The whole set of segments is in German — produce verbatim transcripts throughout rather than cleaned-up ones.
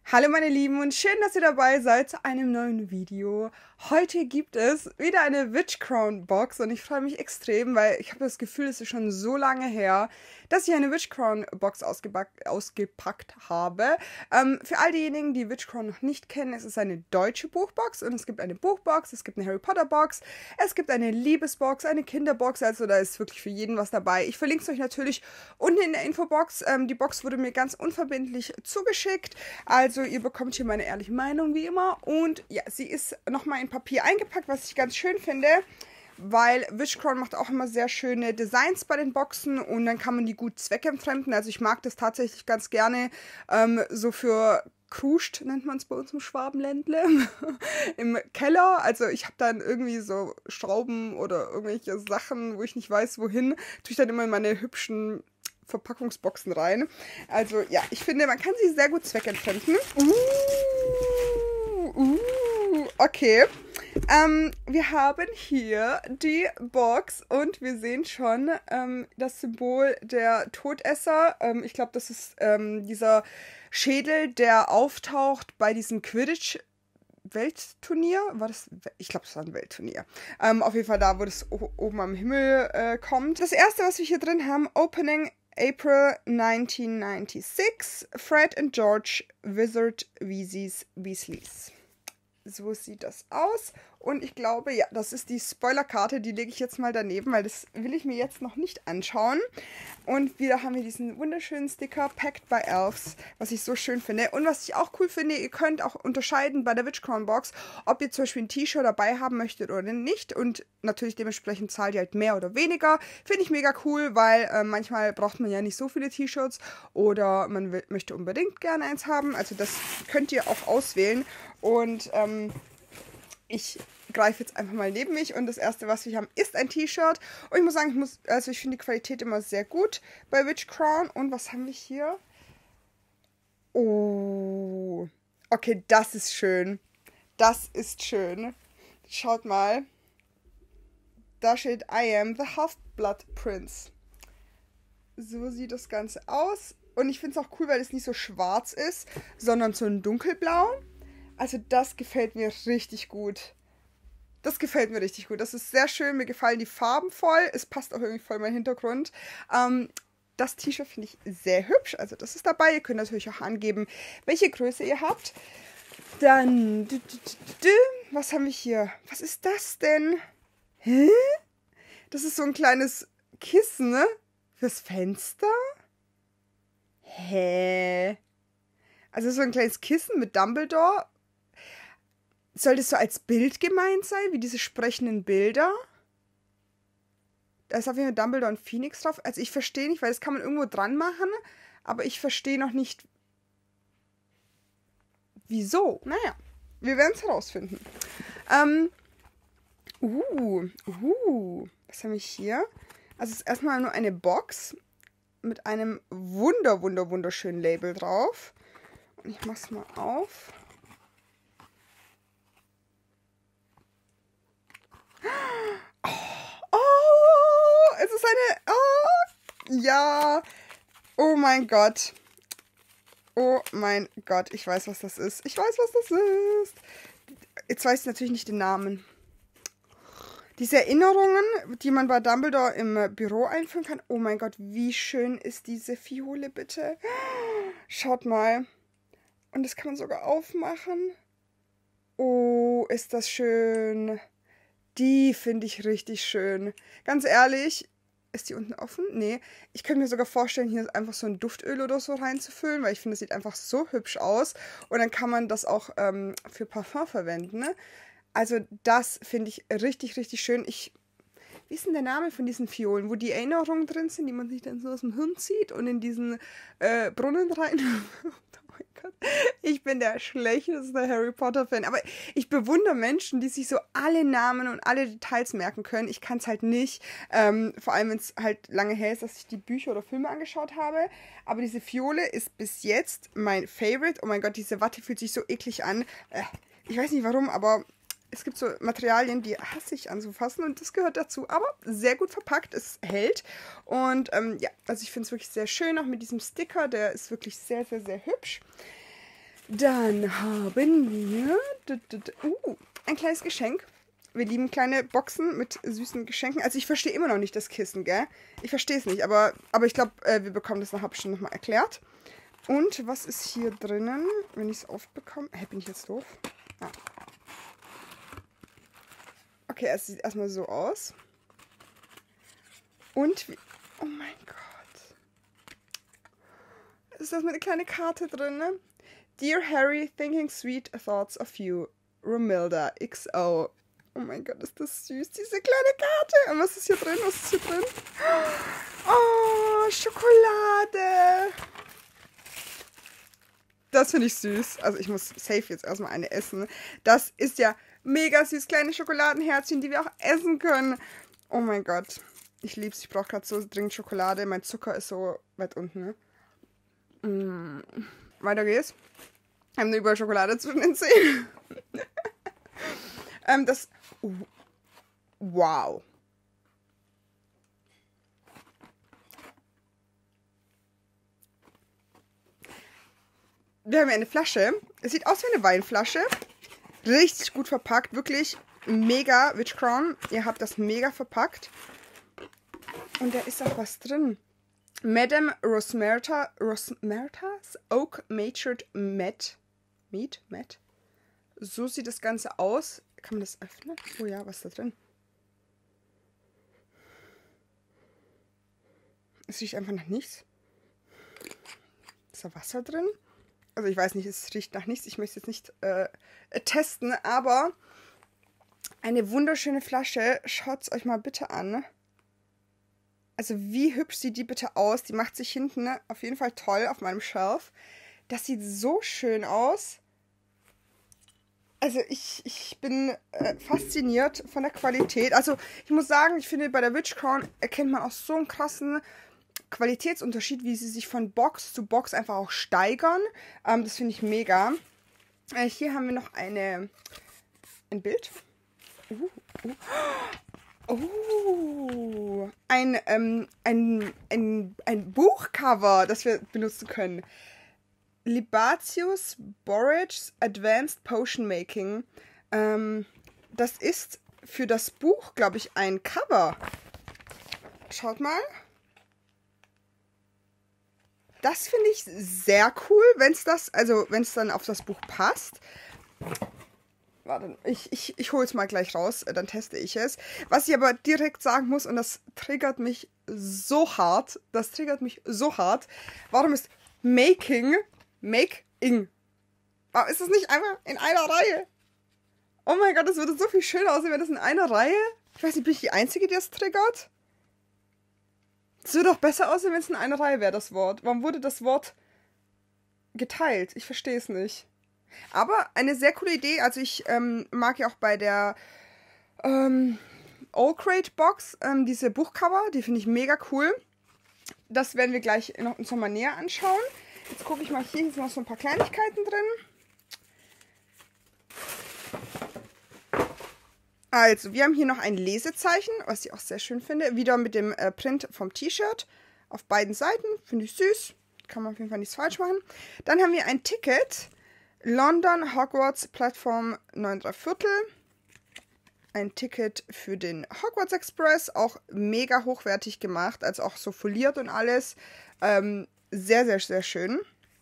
Hallo meine Lieben und schön, dass ihr dabei seid zu einem neuen Video. Heute gibt es wieder eine Witch Crown Box und ich freue mich extrem, weil ich habe das Gefühl, es ist schon so lange her, dass ich eine Witch Crown Box ausgepackt habe. Ähm, für all diejenigen, die Witch Crown noch nicht kennen, es ist eine deutsche Buchbox und es gibt eine Buchbox, es gibt eine Harry Potter Box, es gibt eine Liebesbox, eine Kinderbox, also da ist wirklich für jeden was dabei. Ich verlinke es euch natürlich unten in der Infobox. Ähm, die Box wurde mir ganz unverbindlich zugeschickt, also ihr bekommt hier meine ehrliche Meinung wie immer und ja, sie ist nochmal in Papier eingepackt, was ich ganz schön finde, weil Witch Crown macht auch immer sehr schöne Designs bei den Boxen und dann kann man die gut zweckentfremden. Also ich mag das tatsächlich ganz gerne, ähm, so für Kruscht nennt man es bei uns im Schwabenländle, im Keller. Also ich habe dann irgendwie so Schrauben oder irgendwelche Sachen, wo ich nicht weiß wohin, tue ich dann immer in meine hübschen Verpackungsboxen rein. Also ja, ich finde, man kann sie sehr gut zweckentfremden. Uh, uh, okay. Ähm, wir haben hier die Box und wir sehen schon ähm, das Symbol der Todesser. Ähm, ich glaube, das ist ähm, dieser Schädel, der auftaucht bei diesem Quidditch Weltturnier. War das? Ich glaube, das war ein Weltturnier. Ähm, auf jeden Fall da, wo das oben am Himmel äh, kommt. Das erste, was wir hier drin haben, Opening April nineteen ninety-six, Fred and George Wizard Weasleys Weasleys. So sieht das aus. Und ich glaube, ja, das ist die Spoilerkarte. Die lege ich jetzt mal daneben, weil das will ich mir jetzt noch nicht anschauen. Und wieder haben wir diesen wunderschönen Sticker, Packed by Elves, was ich so schön finde. Und was ich auch cool finde, ihr könnt auch unterscheiden bei der Witch Crown Box, ob ihr zum Beispiel ein T-Shirt dabei haben möchtet oder nicht. Und natürlich dementsprechend zahlt ihr halt mehr oder weniger. Finde ich mega cool, weil äh, manchmal braucht man ja nicht so viele T-Shirts oder man will, möchte unbedingt gerne eins haben. Also das könnt ihr auch auswählen. Und ähm, ich greife jetzt einfach mal neben mich und das erste, was wir haben, ist ein T-Shirt. Und ich muss sagen, ich muss, also ich finde die Qualität immer sehr gut bei Witch Crown. Und was haben wir hier? Oh, okay, das ist schön. Das ist schön. Schaut mal. Da steht I am the Half-Blood Prince. So sieht das Ganze aus. Und ich finde es auch cool, weil es nicht so schwarz ist, sondern so ein dunkelblau. Also das gefällt mir richtig gut. Das gefällt mir richtig gut. Das ist sehr schön. Mir gefallen die Farben voll. Es passt auch irgendwie voll in meinen Hintergrund. Ähm, das T-Shirt finde ich sehr hübsch. Also das ist dabei. Ihr könnt natürlich auch angeben, welche Größe ihr habt. Dann, was haben wir hier? Was ist das denn? Hä? Das ist so ein kleines Kissen, ne? Fürs Fenster? Hä? Also so ein kleines Kissen mit Dumbledore. Soll das so als Bild gemeint sein, wie diese sprechenden Bilder? Da ist auf jeden Fall Dumbledore und Phoenix drauf. Also ich verstehe nicht, weil das kann man irgendwo dran machen, aber ich verstehe noch nicht, wieso. Naja, wir werden es herausfinden. Ähm, uh, uh, was habe ich hier? Also es ist erstmal nur eine Box mit einem wunder, wunder, wunderschönen Label drauf. Und ich mache es mal auf. Oh, es ist eine... Oh, ja. Oh mein Gott. Oh mein Gott. Ich weiß, was das ist. Ich weiß, was das ist. Jetzt weiß ich natürlich nicht den Namen. Diese Erinnerungen, die man bei Dumbledore im Büro einführen kann. Oh mein Gott, wie schön ist diese Fiole, bitte. Schaut mal. Und das kann man sogar aufmachen. Oh, ist das schön. Die finde ich richtig schön. Ganz ehrlich, ist die unten offen? Nee. Ich könnte mir sogar vorstellen, hier einfach so ein Duftöl oder so reinzufüllen, weil ich finde, das sieht einfach so hübsch aus. Und dann kann man das auch ähm, für Parfum verwenden. Ne? Also das finde ich richtig, richtig schön. Ich, wie ist denn der Name von diesen Fiolen, wo die Erinnerungen drin sind, die man sich dann so aus dem Hirn zieht und in diesen äh, Brunnen rein... Ich bin der schlechteste Harry Potter-Fan, aber ich bewundere Menschen, die sich so alle Namen und alle Details merken können. Ich kann es halt nicht, ähm, vor allem wenn es halt lange her ist, dass ich die Bücher oder Filme angeschaut habe. Aber diese Fiole ist bis jetzt mein Favorite. Oh mein Gott, diese Watte fühlt sich so eklig an. Äh, ich weiß nicht warum, aber es gibt so Materialien, die hasse ich anzufassen und das gehört dazu. Aber sehr gut verpackt, es hält. Und ähm, ja, also ich finde es wirklich sehr schön, auch mit diesem Sticker. Der ist wirklich sehr, sehr, sehr hübsch. Dann haben wir uh, ein kleines Geschenk. Wir lieben kleine Boxen mit süßen Geschenken. Also ich verstehe immer noch nicht das Kissen, gell? Ich verstehe es nicht, aber, aber ich glaube, äh, wir bekommen das nachher bestimmt nochmal erklärt. Und was ist hier drinnen, wenn ich es aufbekomme? Hä, bin ich jetzt doof? Ah. Okay, es sieht erstmal so aus. Und wie... Oh mein Gott. Ist das mit einer kleinen Karte drin, ne? Dear Harry, thinking sweet thoughts of you. Romilda, X O. Oh mein Gott, ist das süß, diese kleine Karte. Und was ist hier drin? Was ist hier drin? Oh, Schokolade. Das finde ich süß. Also ich muss safe jetzt erstmal eine essen. Das ist ja mega süß. Kleine Schokoladenherzchen, die wir auch essen können. Oh mein Gott. Ich liebe es. Ich brauche gerade so dringend Schokolade. Mein Zucker ist so weit unten. Ne? Mm. Weiter geht's. Wir haben nur überall Schokolade zwischen den Zähnen. ähm, das... Wow. Wir haben eine Flasche. Es sieht aus wie eine Weinflasche. Richtig gut verpackt. Wirklich mega Witch Crown. Ihr habt das mega verpackt. Und da ist auch was drin. Madame Rosmerta, Rosmertas Oak Matured Matte. Meat? Matte? So sieht das Ganze aus. Kann man das öffnen? Oh ja, was ist da drin? Es riecht einfach nach nichts. Ist da Wasser drin? Also ich weiß nicht, es riecht nach nichts. Ich möchte es jetzt nicht äh, testen, aber eine wunderschöne Flasche. Schaut es euch mal bitte an. Also wie hübsch sieht die bitte aus? Die macht sich hinten auf jeden Fall toll auf meinem Shelf. Das sieht so schön aus. Also ich, ich bin äh, fasziniert von der Qualität. Also ich muss sagen, ich finde, bei der Witch Crown erkennt man auch so einen krassen Qualitätsunterschied, wie sie sich von Box zu Box einfach auch steigern. Ähm, das finde ich mega. Äh, hier haben wir noch eine, ein Bild. Uh, uh. Oh, ein, ähm, ein, ein, ein Buchcover, das wir benutzen können. Libatius Borage Advanced Potion Making. Ähm, das ist für das Buch, glaube ich, ein Cover. Schaut mal. Das finde ich sehr cool, wenn es das, also wenn es dann auf das Buch passt. Warte, ich, ich, ich hole es mal gleich raus, dann teste ich es. Was ich aber direkt sagen muss, und das triggert mich so hart, das triggert mich so hart, warum ist Making, Make-ing? Warum ist das nicht einfach in einer Reihe? Oh mein Gott, das würde so viel schöner aussehen, wenn das in einer Reihe, ich weiß nicht, bin ich die Einzige, die das triggert? Es würde doch besser aussehen, wenn es in einer Reihe wäre, das Wort. Warum wurde das Wort geteilt? Ich verstehe es nicht. Aber eine sehr coole Idee. Also ich ähm, mag ja auch bei der ähm, All Crate Box ähm, diese Buchcover. Die finde ich mega cool. Das werden wir gleich noch uns nochmal näher anschauen. Jetzt gucke ich mal hier. Hier sind noch so ein paar Kleinigkeiten drin. Also, wir haben hier noch ein Lesezeichen, was ich auch sehr schön finde. Wieder mit dem äh, Print vom T-Shirt auf beiden Seiten. Finde ich süß. Kann man auf jeden Fall nichts falsch machen. Dann haben wir ein Ticket. London Hogwarts Plattform neun drei Viertel. Ein Ticket für den Hogwarts Express. Auch mega hochwertig gemacht. Also auch so foliert und alles. Ähm, sehr, sehr, sehr schön.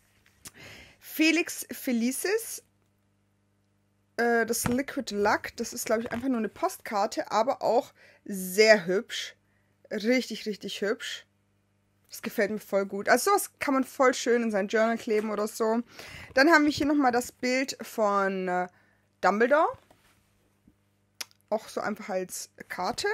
Felix Felicis. Das Liquid Luck, das ist, glaube ich, einfach nur eine Postkarte, aber auch sehr hübsch. Richtig, richtig hübsch. Das gefällt mir voll gut. Also sowas kann man voll schön in sein Journal kleben oder so. Dann haben wir hier nochmal das Bild von äh, Dumbledore. Auch so einfach als Karte.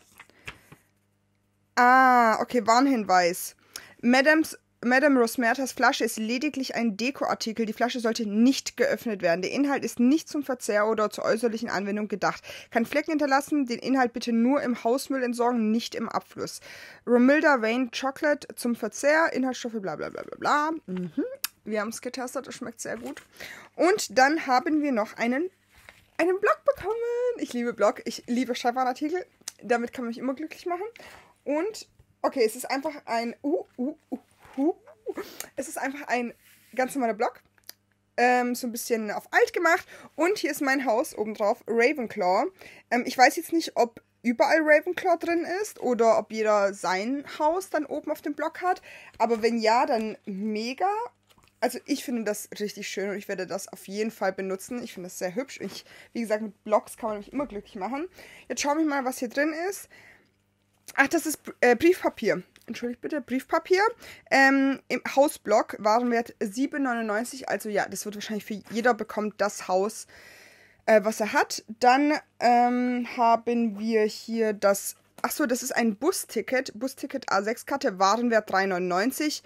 Ah, okay, Warnhinweis. Madams Madame Rosmertas Flasche ist lediglich ein Dekoartikel. Die Flasche sollte nicht geöffnet werden. Der Inhalt ist nicht zum Verzehr oder zur äußerlichen Anwendung gedacht. Kann Flecken hinterlassen. Den Inhalt bitte nur im Hausmüll entsorgen, nicht im Abfluss. Romilda Vein Chocolate zum Verzehr. Inhaltsstoffe bla bla bla bla bla. Mhm. Wir haben es getestet, das schmeckt sehr gut. Und dann haben wir noch einen, einen Blog bekommen. Ich liebe Blog. Ich liebe Schreibwarenartikel. Damit kann man mich immer glücklich machen. Und, okay, es ist einfach ein... Uh, uh, uh. Es ist einfach ein ganz normaler Block. ähm, so ein bisschen auf alt gemacht. Und hier ist mein Haus obendrauf, Ravenclaw. Ähm, ich weiß jetzt nicht, ob überall Ravenclaw drin ist oder ob jeder sein Haus dann oben auf dem Block hat. Aber wenn ja, dann mega. Also ich finde das richtig schön und ich werde das auf jeden Fall benutzen. Ich finde das sehr hübsch. Ich, wie gesagt, mit Blocks kann man mich immer glücklich machen. Jetzt schauen wir mal, was hier drin ist. Ach, das ist äh, Briefpapier. Entschuldigt bitte, Briefpapier. Ähm, im Hausblock, Warenwert sieben neunundneunzig. Also ja, das wird wahrscheinlich für jeder bekommt das Haus, äh, was er hat. Dann ähm, haben wir hier das, ach so, das ist ein Busticket. Busticket A sechs Karte, Warenwert drei neunundneunzig.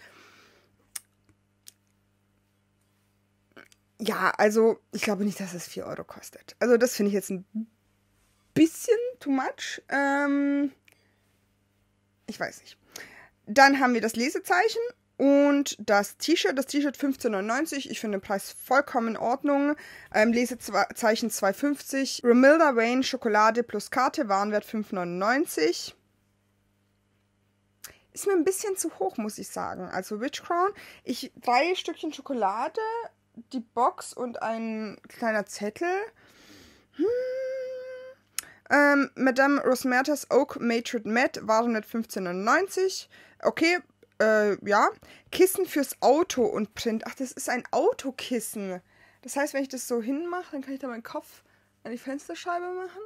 Ja, also ich glaube nicht, dass es vier Euro kostet. Also das finde ich jetzt ein bisschen too much. Ähm, ich weiß nicht. Dann haben wir das Lesezeichen und das T-Shirt. Das T-Shirt fünfzehn neunundneunzig. Ich finde den Preis vollkommen in Ordnung. Ähm, Lesezeichen zwei fünfzig. Romilda Wayne Schokolade plus Karte. Warenwert fünf neunundneunzig. Ist mir ein bisschen zu hoch, muss ich sagen. Also Witch Crown. Ich, drei Stückchen Schokolade, die Box und ein kleiner Zettel. Hm. Ähm, Madame Rosmertas Oak Matrix Matte, Warenwert fünfzehn neunundneunzig. Okay, äh, ja. Kissen fürs Auto und Print. Ach, das ist ein Autokissen. Das heißt, wenn ich das so hinmache, dann kann ich da meinen Kopf an die Fensterscheibe machen.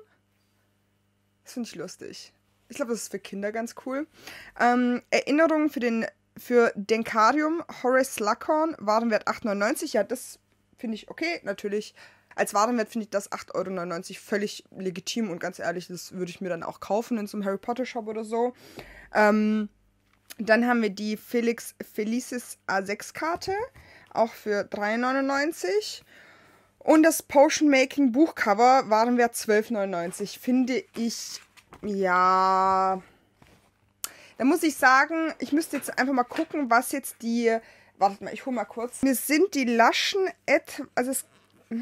Das finde ich lustig. Ich glaube, das ist für Kinder ganz cool. Ähm, Erinnerungen für den für Denkarium Horace Slughorn, Warenwert acht neunundneunzig. Ja, das finde ich okay, natürlich. Als Warenwert finde ich das acht neunundneunzig völlig legitim und ganz ehrlich, das würde ich mir dann auch kaufen in so einem Harry Potter Shop oder so. Ähm, dann haben wir die Felix Felicis A sechs Karte, auch für drei neunundneunzig. Und das Potion Making Buchcover, Warenwert zwölf neunundneunzig, finde ich, ja... Da muss ich sagen, ich müsste jetzt einfach mal gucken, was jetzt die... Wartet mal, ich hole mal kurz. Mir sind die Laschen... Et, also es...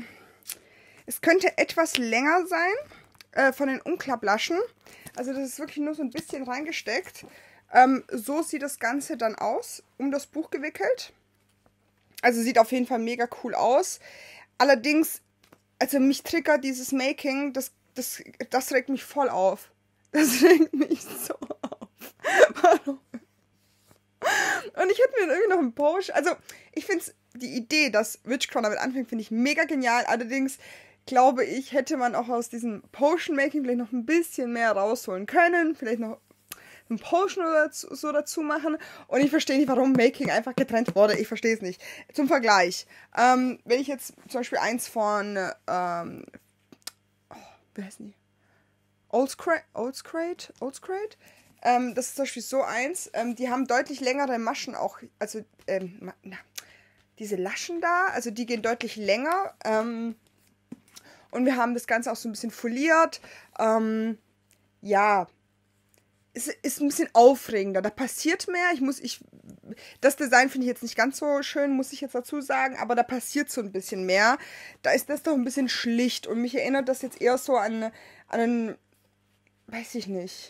Es könnte etwas länger sein, äh, von den Umklapplaschen. Also das ist wirklich nur so ein bisschen reingesteckt. Ähm, so sieht das Ganze dann aus, um das Buch gewickelt. Also sieht auf jeden Fall mega cool aus. Allerdings, also mich triggert dieses Making, das, das, das regt mich voll auf. Das regt mich so auf. Warum? Und ich hätte mir irgendwie noch einen Post. Also ich finde die Idee, dass Witch Crown damit anfängt, finde ich mega genial. Allerdings glaube ich, hätte man auch aus diesem Potion-Making vielleicht noch ein bisschen mehr rausholen können. Vielleicht noch ein Potion oder so dazu machen. Und ich verstehe nicht, warum Making einfach getrennt wurde. Ich verstehe es nicht. Zum Vergleich. Ähm, wenn ich jetzt zum Beispiel eins von, ähm, oh, wie heißen die? Oldscrate? Oldscrate? Oldscrate? Ähm, das ist zum Beispiel so eins. Ähm, die haben deutlich längere Maschen auch. Also, ähm, na, diese Laschen da, also die gehen deutlich länger. Ähm, Und wir haben das Ganze auch so ein bisschen foliert. Ähm, ja, es ist ein bisschen aufregender. Da passiert mehr. Ich muss, ich, das Design finde ich jetzt nicht ganz so schön, muss ich jetzt dazu sagen, aber da passiert so ein bisschen mehr. Da ist das doch ein bisschen schlicht und mich erinnert das jetzt eher so an, an einen, weiß ich nicht.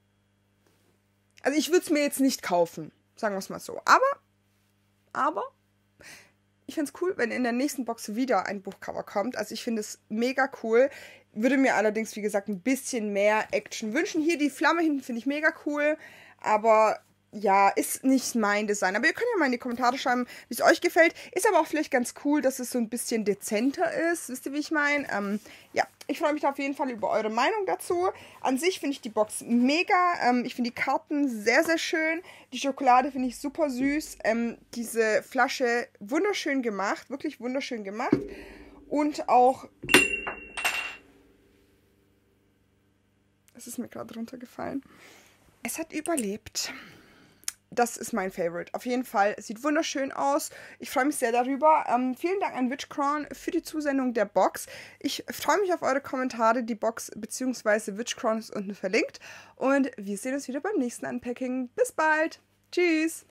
Also ich würde es mir jetzt nicht kaufen, sagen wir es mal so. Aber, aber... Ich finde es cool, wenn in der nächsten Box wieder ein Buchcover kommt. Also ich finde es mega cool. Würde mir allerdings, wie gesagt, ein bisschen mehr Action wünschen. Hier die Flamme hinten finde ich mega cool. Aber ja, ist nicht mein Design. Aber ihr könnt ja mal in die Kommentare schreiben, wie es euch gefällt. Ist aber auch vielleicht ganz cool, dass es so ein bisschen dezenter ist. Wisst ihr, wie ich meine? Ähm, ja, ich freue mich da auf jeden Fall über eure Meinung dazu. An sich finde ich die Box mega. Ähm, ich finde die Karten sehr, sehr schön. Die Schokolade finde ich super süß. Ähm, diese Flasche wunderschön gemacht. Wirklich wunderschön gemacht. Und auch... Es ist mir gerade runtergefallen. Es hat überlebt. Das ist mein Favorite. Auf jeden Fall. Es sieht wunderschön aus. Ich freue mich sehr darüber. Ähm, vielen Dank an Witch Crown für die Zusendung der Box. Ich freue mich auf eure Kommentare. Die Box bzw. Witch Crown ist unten verlinkt. Und wir sehen uns wieder beim nächsten Unpacking. Bis bald. Tschüss.